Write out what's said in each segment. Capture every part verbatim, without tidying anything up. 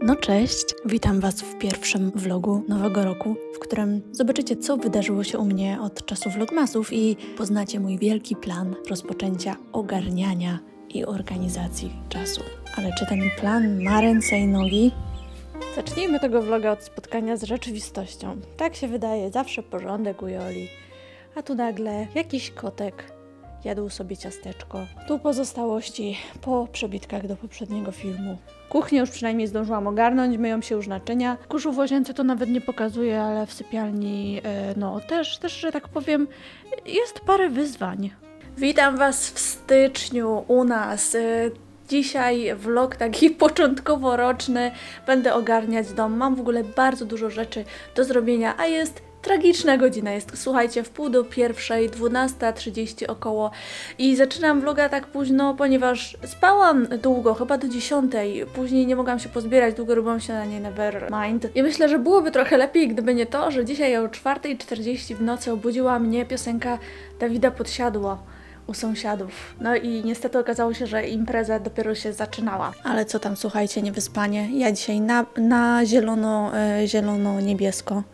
No cześć, witam Was w pierwszym vlogu nowego roku, w którym zobaczycie, co wydarzyło się u mnie od czasu vlogmasów i poznacie mój wielki plan rozpoczęcia ogarniania i organizacji czasu. Ale czy ten plan ma ręce i nogi? Zacznijmy tego vloga od spotkania z rzeczywistością. Tak się wydaje, zawsze porządek u Joli, a tu nagle jakiś kotek jadł sobie ciasteczko. Tu pozostałości po przebitkach do poprzedniego filmu. Kuchnię już przynajmniej zdążyłam ogarnąć, myją się już naczynia. Kurzu w łazience to nawet nie pokazuje, ale w sypialni, e, no też, też, że tak powiem, jest parę wyzwań. Witam Was w styczniu u nas. E, Dzisiaj vlog taki początkowo-roczny. Będę ogarniać dom. Mam w ogóle bardzo dużo rzeczy do zrobienia, a jest tragiczna godzina. Jest, słuchajcie, w pół do pierwszej, dwunasta trzydzieści około i zaczynam vloga tak późno, ponieważ spałam długo, chyba do dziesiątej. Później nie mogłam się pozbierać, długo robiłam się na nie Nevermind. I myślę, że byłoby trochę lepiej, gdyby nie to, że dzisiaj o czwartej czterdzieści w nocy obudziła mnie piosenka Dawida Podsiadło u sąsiadów. No i niestety okazało się, że impreza dopiero się zaczynała. Ale co tam, słuchajcie, niewyspanie. Ja dzisiaj na, na zielono, e, zielono-niebiesko.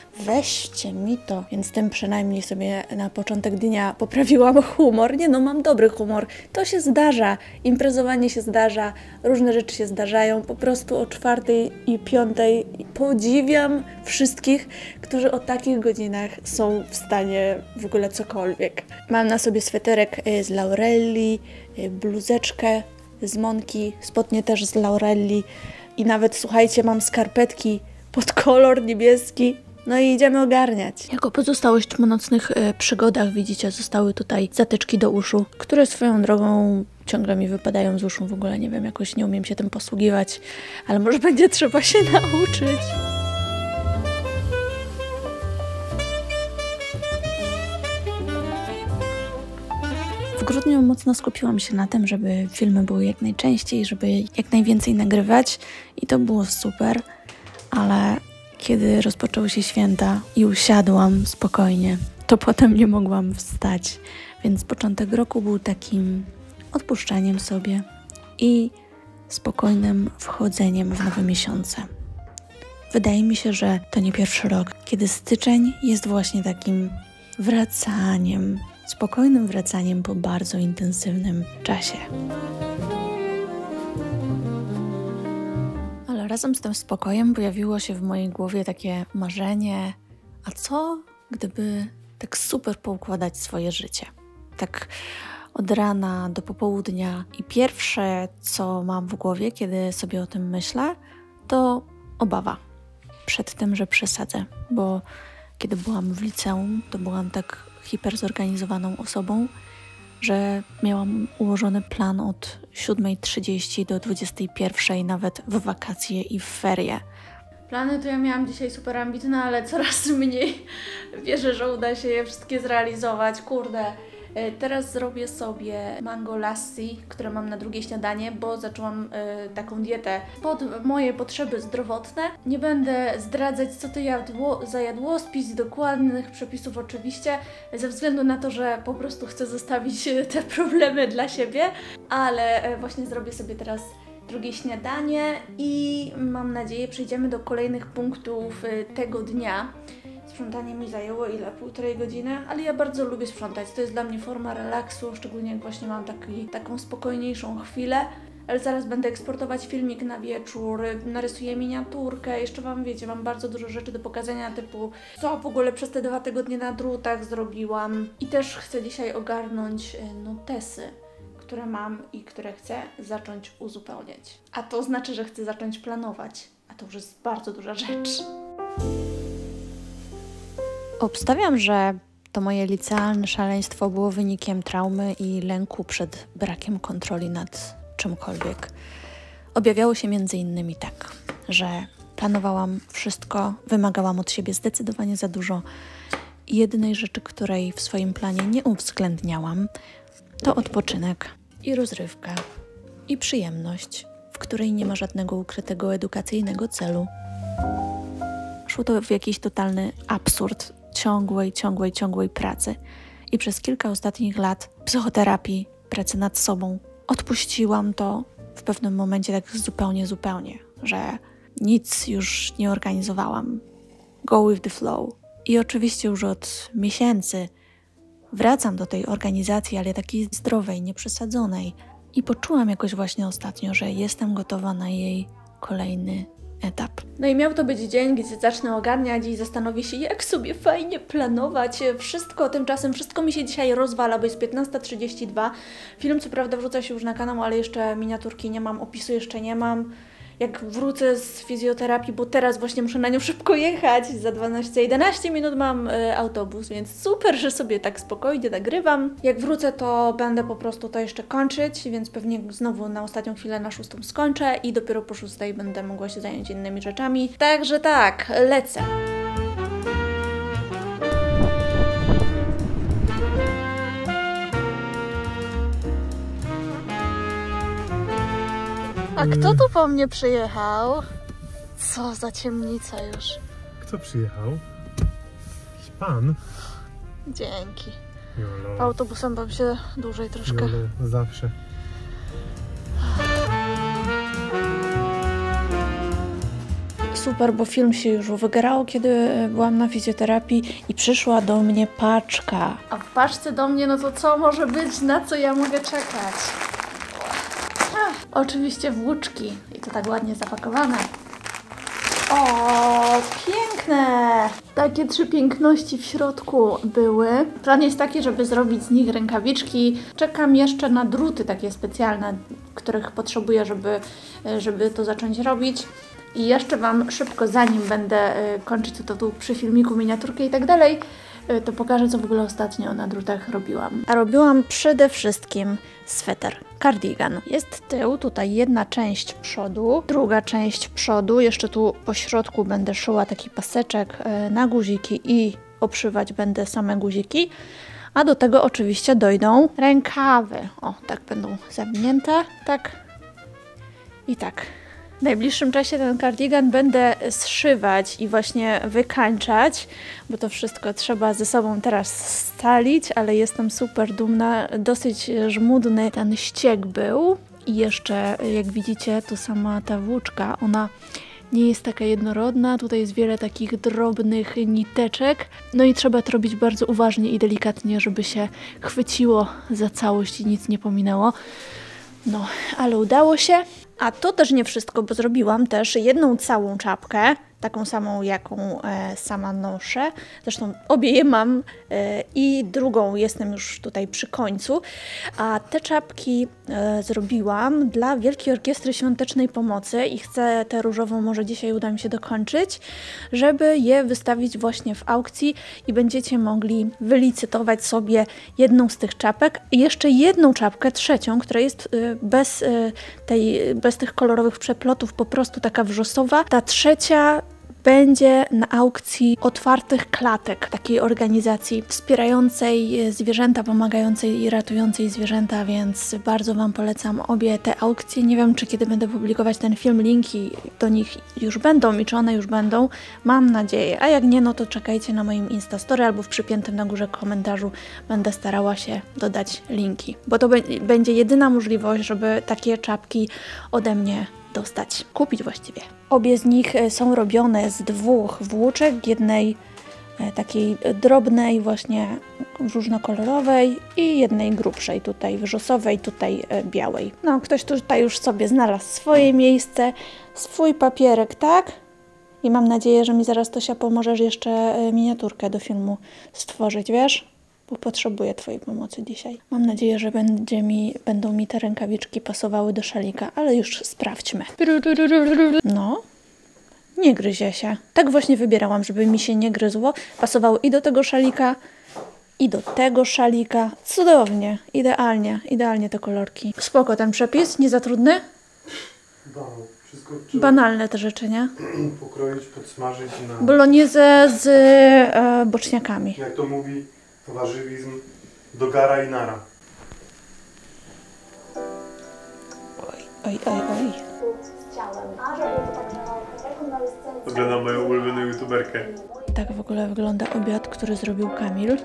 Weźcie mi to, więc tym przynajmniej sobie na początek dnia poprawiłam humor. Nie no, mam dobry humor. To się zdarza, imprezowanie się zdarza, różne rzeczy się zdarzają. Po prostu o czwartej i piątej podziwiam wszystkich, którzy o takich godzinach są w stanie w ogóle cokolwiek. Mam na sobie sweterek z Laurelli, bluzeczkę z Monki, spodnie też z Laurelli i nawet, słuchajcie, mam skarpetki pod kolor niebieski. No i idziemy ogarniać. Jako pozostałość po nocnych y, przygodach, widzicie, zostały tutaj zatyczki do uszu, które swoją drogą ciągle mi wypadają z uszu. W ogóle nie wiem, jakoś nie umiem się tym posługiwać, ale może będzie trzeba się nauczyć. W grudniu mocno skupiłam się na tym, żeby filmy były jak najczęściej, żeby jak najwięcej nagrywać i to było super, ale kiedy rozpoczęły się święta i usiadłam spokojnie, to potem nie mogłam wstać. Więc początek roku był takim odpuszczaniem sobie i spokojnym wchodzeniem w nowe miesiące. Wydaje mi się, że to nie pierwszy rok, kiedy styczeń jest właśnie takim wracaniem, spokojnym wracaniem po bardzo intensywnym czasie. Razem z tym spokojem pojawiło się w mojej głowie takie marzenie, a co gdyby tak super poukładać swoje życie? Tak od rana do popołudnia i pierwsze, co mam w głowie, kiedy sobie o tym myślę, to obawa przed tym, że przesadzę, bo kiedy byłam w liceum, to byłam tak hiperzorganizowaną osobą, że miałam ułożony plan od siódmej trzydzieści do dwudziestej pierwszej, nawet w wakacje i w ferie. Plany to ja miałam dzisiaj super ambitne, ale coraz mniej wierzę, że uda się je wszystkie zrealizować. Kurde, teraz zrobię sobie mango lassi, które mam na drugie śniadanie, bo zaczęłam y, taką dietę pod moje potrzeby zdrowotne. Nie będę zdradzać, co to jadło, za jadłospis, dokładnych przepisów oczywiście, ze względu na to, że po prostu chcę zostawić te problemy dla siebie, ale y, właśnie zrobię sobie teraz drugie śniadanie i mam nadzieję, przejdziemy do kolejnych punktów y, tego dnia. Sprzątanie mi zajęło ile? Półtorej godziny, ale ja bardzo lubię sprzątać. To jest dla mnie forma relaksu, szczególnie jak właśnie mam taki, taką spokojniejszą chwilę. Ale zaraz będę eksportować filmik na wieczór, narysuję miniaturkę, jeszcze Wam wiecie, mam bardzo dużo rzeczy do pokazania, typu co w ogóle przez te dwa tygodnie na drutach zrobiłam. I też chcę dzisiaj ogarnąć notesy, które mam i które chcę zacząć uzupełniać. A to znaczy, że chcę zacząć planować, a to już jest bardzo duża rzecz. Obstawiam, że to moje licealne szaleństwo było wynikiem traumy i lęku przed brakiem kontroli nad czymkolwiek. Objawiało się między innymi tak, że planowałam wszystko, wymagałam od siebie zdecydowanie za dużo i jedynej rzeczy, której w swoim planie nie uwzględniałam, to odpoczynek i rozrywka i przyjemność, w której nie ma żadnego ukrytego edukacyjnego celu. Szło to w jakiś totalny absurd ciągłej, ciągłej, ciągłej pracy. I przez kilka ostatnich lat psychoterapii, pracy nad sobą, odpuściłam to w pewnym momencie tak zupełnie, zupełnie, że nic już nie organizowałam. Go with the flow. I oczywiście już od miesięcy wracam do tej organizacji, ale takiej zdrowej, nieprzesadzonej. I poczułam jakoś właśnie ostatnio, że jestem gotowa na jej kolejny etap. No i miał to być dzień, gdzie zacznę ogarniać i zastanowię się, jak sobie fajnie planować wszystko. Tymczasem wszystko mi się dzisiaj rozwala, bo jest piętnasta trzydzieści dwa. Film co prawda wrzuca się już na kanał, ale jeszcze miniaturki nie mam, opisu jeszcze nie mam. Jak wrócę z fizjoterapii, bo teraz właśnie muszę na nią szybko jechać, za dwanaście jedenaście minut mam y, autobus, więc super, że sobie tak spokojnie nagrywam. Jak wrócę, to będę po prostu to jeszcze kończyć, więc pewnie znowu na ostatnią chwilę na szóstą skończę i dopiero po szóstej będę mogła się zająć innymi rzeczami. Także tak, lecę. A kto tu po mnie przyjechał? Co za ciemnica już. Kto przyjechał? Jakiś pan? Dzięki. Jolo. Autobusem bym się dłużej troszkę. Jolo, zawsze. Super, bo film się już wygrał, kiedy byłam na fizjoterapii i przyszła do mnie paczka. A w paczce do mnie, no to co może być, na co ja mogę czekać? Oczywiście włóczki i to tak ładnie zapakowane. O, piękne! Takie trzy piękności w środku były. Plan jest taki, żeby zrobić z nich rękawiczki. Czekam jeszcze na druty takie specjalne, których potrzebuję, żeby, żeby to zacząć robić. I jeszcze Wam szybko, zanim będę kończyć to tu przy filmiku, miniaturkę i tak dalej, to pokażę, co w ogóle ostatnio na drutach robiłam. A robiłam przede wszystkim sweter, cardigan. Jest tył, tutaj jedna część przodu, druga część przodu, jeszcze tu po środku będę szyła taki paseczek na guziki i obszywać będę same guziki, a do tego oczywiście dojdą rękawy. O, tak będą zawinięte, tak i tak. W najbliższym czasie ten kardigan będę zszywać i właśnie wykańczać, bo to wszystko trzeba ze sobą teraz scalić, ale jestem super dumna. Dosyć żmudny ten ścieg był i jeszcze, jak widzicie, to sama ta włóczka, ona nie jest taka jednorodna, tutaj jest wiele takich drobnych niteczek, no i trzeba to robić bardzo uważnie i delikatnie, żeby się chwyciło za całość i nic nie pominęło. No, ale udało się. A to też nie wszystko, bo zrobiłam też jedną całą czapkę, taką samą, jaką e, sama noszę. Zresztą obie je mam e, i drugą jestem już tutaj przy końcu. A te czapki e, zrobiłam dla Wielkiej Orkiestry Świątecznej Pomocy i chcę tę różową, może dzisiaj uda mi się dokończyć, żeby je wystawić właśnie w aukcji i będziecie mogli wylicytować sobie jedną z tych czapek i jeszcze jedną czapkę, trzecią, która jest e, bez, e, tej, bez tych kolorowych przeplotów, po prostu taka wrzosowa. Ta trzecia będzie na aukcji otwartych klatek, takiej organizacji wspierającej zwierzęta, pomagającej i ratującej zwierzęta, więc bardzo Wam polecam obie te aukcje. Nie wiem, czy kiedy będę publikować ten film, linki do nich już będą i czy one już będą. Mam nadzieję, a jak nie, no to czekajcie na moim Instastory albo w przypiętym na górze komentarzu będę starała się dodać linki, bo to będzie jedyna możliwość, żeby takie czapki ode mnie dostać, kupić właściwie. Obie z nich są robione z dwóch włóczek, jednej takiej drobnej, właśnie różnokolorowej i jednej grubszej, tutaj wrzosowej, tutaj białej. No, ktoś tutaj już sobie znalazł swoje miejsce, swój papierek, tak? I mam nadzieję, że mi zaraz, Tosia, pomożesz jeszcze miniaturkę do filmu stworzyć, wiesz? Bo potrzebuję Twojej pomocy dzisiaj. Mam nadzieję, że będzie mi, będą mi te rękawiczki pasowały do szalika, ale już sprawdźmy. No, nie gryzie się. Tak właśnie wybierałam, żeby mi się nie gryzło. Pasowały i do tego szalika, i do tego szalika. Cudownie, idealnie, idealnie te kolorki. Spoko ten przepis, nie za trudny? No, wszystko banalne te rzeczy, nie? Pokroić, podsmażyć na... Boloniezę z e, boczniakami. Jak to mówi warzywizm, do gara i nara. Oj, oj, oj, oj. Oglądam moją ulubioną youtuberkę. Tak w ogóle wygląda obiad, który zrobił Kamil.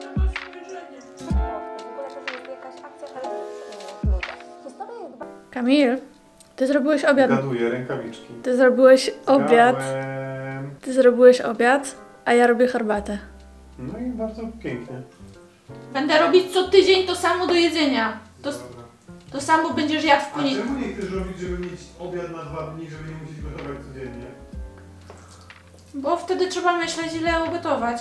Kamil, Ty zrobiłeś obiad. Gaduję, rękawiczki. Ty zrobiłeś obiad. Zgadłem. Ty zrobiłeś obiad, a ja robię herbatę. No i bardzo pięknie. Będę robić co tydzień to samo do jedzenia. To, Dobra. to samo będziesz jadł w A poniedziałek. czemu nie chcesz robić, żeby mieć obiad na dwa dni, żeby nie musieć gotować codziennie? Bo wtedy trzeba myśleć, ile ugotować.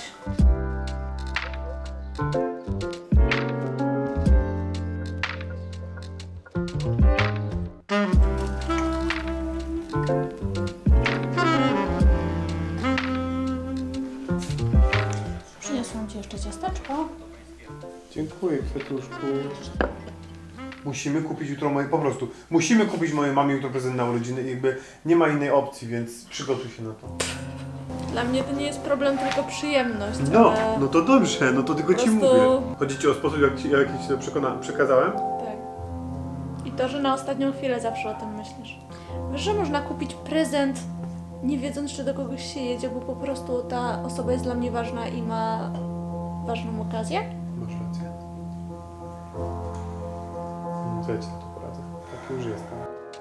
Przyniosłam ci jeszcze ciasteczko. Dziękuję, kwiatuszku. Musimy kupić jutro moje, po prostu, musimy kupić mojej mamie jutro prezent na urodziny i jakby nie ma innej opcji, więc przygotuj się na to. Dla mnie to nie jest problem, tylko przyjemność. No, ale... no to dobrze, no to tylko Po ci prostu- mówię. Chodzi ci o sposób, jak ci, jak ci to przekona, przekazałem? Tak. I to, że na ostatnią chwilę zawsze o tym myślisz. Wiesz, że można kupić prezent, nie wiedząc, czy do kogoś się jedzie, bo po prostu ta osoba jest dla mnie ważna i ma ważną okazję? Masz rację. No to ja ci to poradzę. Tak już jestem.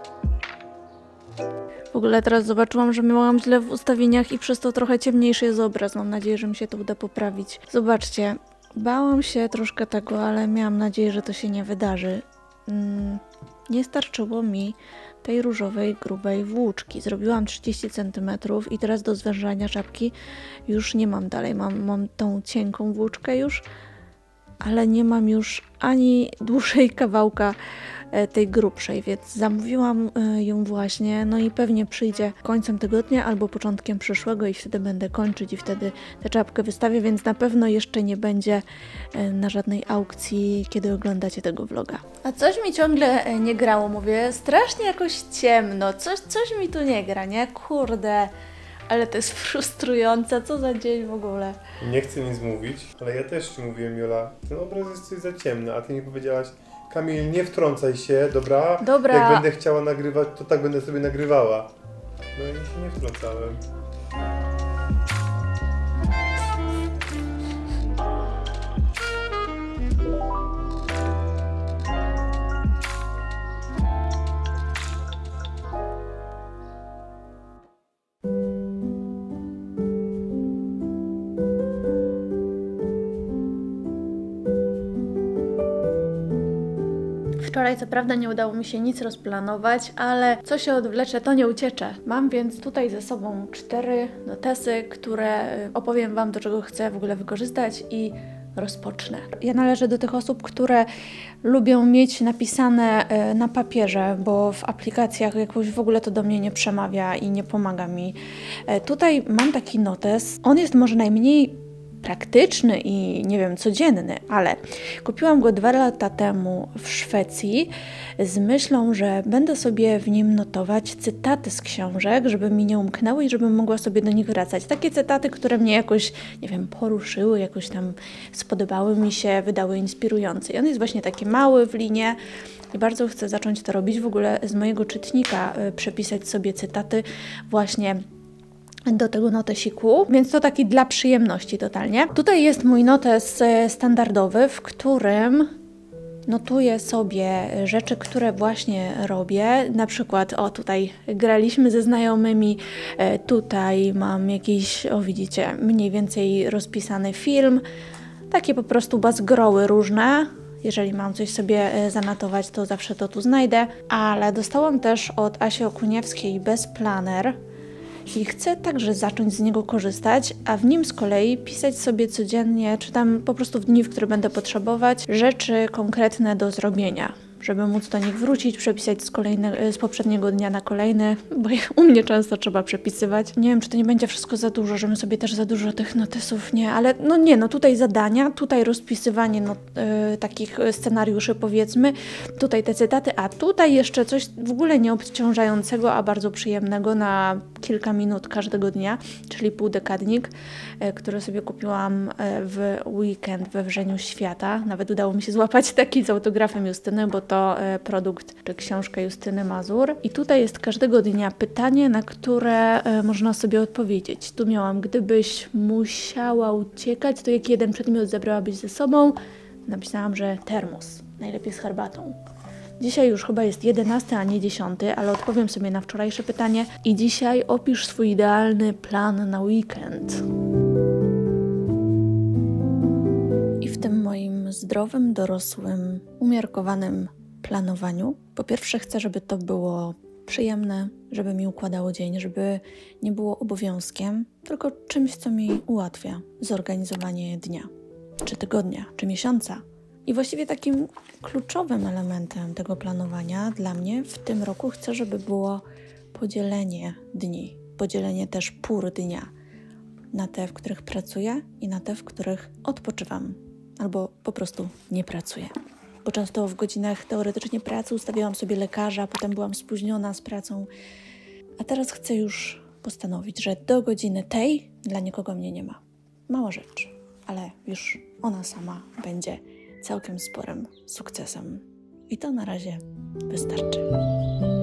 W ogóle teraz zobaczyłam, że miałam źle w ustawieniach i przez to trochę ciemniejszy jest obraz. Mam nadzieję, że mi się to uda poprawić. Zobaczcie, bałam się troszkę tego, ale miałam nadzieję, że to się nie wydarzy. Mm, nie starczyło mi tej różowej, grubej włóczki. Zrobiłam trzydzieści centymetrów i teraz do zwężania czapki już nie mam dalej. Mam, mam tą cienką włóczkę już, ale nie mam już ani dłużej kawałka tej grubszej, więc zamówiłam ją właśnie, no i pewnie przyjdzie końcem tygodnia albo początkiem przyszłego i wtedy będę kończyć i wtedy tę czapkę wystawię, więc na pewno jeszcze nie będzie na żadnej aukcji, kiedy oglądacie tego vloga. A coś mi ciągle nie grało, mówię, strasznie jakoś ciemno, coś, coś mi tu nie gra, nie? Kurde, ale to jest frustrujące, co za dzień w ogóle. Nie chcę nic mówić, ale ja też ci mówiłem, Jola, ten obraz jest coś za ciemny, a ty mi powiedziałaś, Kamil, nie wtrącaj się, dobra? Dobra. Jak będę chciała nagrywać, to tak będę sobie nagrywała. No i się nie wtrącałem. Wczoraj co prawda nie udało mi się nic rozplanować, ale co się odwlecze, to nie uciecze. Mam więc tutaj ze sobą cztery notesy, które opowiem Wam, do czego chcę w ogóle wykorzystać i rozpocznę. Ja należę do tych osób, które lubią mieć napisane na papierze, bo w aplikacjach jakoś w ogóle to do mnie nie przemawia i nie pomaga mi. Tutaj mam taki notes. On jest może najmniej praktyczny i nie wiem, codzienny, ale kupiłam go dwa lata temu w Szwecji z myślą, że będę sobie w nim notować cytaty z książek, żeby mi nie umknęły i żebym mogła sobie do nich wracać. Takie cytaty, które mnie jakoś, nie wiem, poruszyły, jakoś tam spodobały mi się, wydały inspirujące. I on jest właśnie taki mały w linie i bardzo chcę zacząć to robić. W ogóle z mojego czytnika y, przepisać sobie cytaty właśnie do tego notesiku, więc to taki dla przyjemności totalnie. Tutaj jest mój notes standardowy, w którym notuję sobie rzeczy, które właśnie robię. Na przykład, o tutaj graliśmy ze znajomymi, tutaj mam jakiś, o widzicie, mniej więcej rozpisany film. Takie po prostu bazgroły różne. Jeżeli mam coś sobie zanotować, to zawsze to tu znajdę. Ale dostałam też od Asi Okuniewskiej Bezplaner i chcę także zacząć z niego korzystać, a w nim z kolei pisać sobie codziennie, czy tam po prostu w dni, w które będę potrzebować, rzeczy konkretne do zrobienia, żeby móc do nich wrócić, przepisać z, kolejne, z poprzedniego dnia na kolejny, bo u mnie często trzeba przepisywać. Nie wiem, czy to nie będzie wszystko za dużo, żebym sobie też za dużo tych notesów, nie, ale no nie, no tutaj zadania, tutaj rozpisywanie no, yy, takich scenariuszy powiedzmy, tutaj te cytaty, a tutaj jeszcze coś w ogóle nieobciążającego, a bardzo przyjemnego na kilka minut każdego dnia, czyli półdekadnik, yy, który sobie kupiłam yy, w weekend we Wrzeniu Świata. Nawet udało mi się złapać taki z autografem Justyny, bo to produkt czy książka Justyny Mazur. I tutaj jest każdego dnia pytanie, na które można sobie odpowiedzieć. Tu miałam, gdybyś musiała uciekać, to jaki jeden przedmiot zabrałabyś ze sobą? Napisałam, że termos. Najlepiej z herbatą. Dzisiaj już chyba jest jedenasty, a nie dziesiąty, ale odpowiem sobie na wczorajsze pytanie. I dzisiaj opisz swój idealny plan na weekend. I w tym moim zdrowym, dorosłym, umiarkowanym planowaniu, po pierwsze chcę, żeby to było przyjemne, żeby mi układało dzień, żeby nie było obowiązkiem, tylko czymś, co mi ułatwia zorganizowanie dnia, czy tygodnia, czy miesiąca. I właściwie takim kluczowym elementem tego planowania dla mnie w tym roku chcę, żeby było podzielenie dni, podzielenie też pór dnia na te, w których pracuję i na te, w których odpoczywam albo po prostu nie pracuję. Bo często w godzinach teoretycznie pracy ustawiałam sobie lekarza, potem byłam spóźniona z pracą, a teraz chcę już postanowić, że do godziny tej dla nikogo mnie nie ma. Mała rzecz, ale już ona sama będzie całkiem sporym sukcesem. I to na razie wystarczy.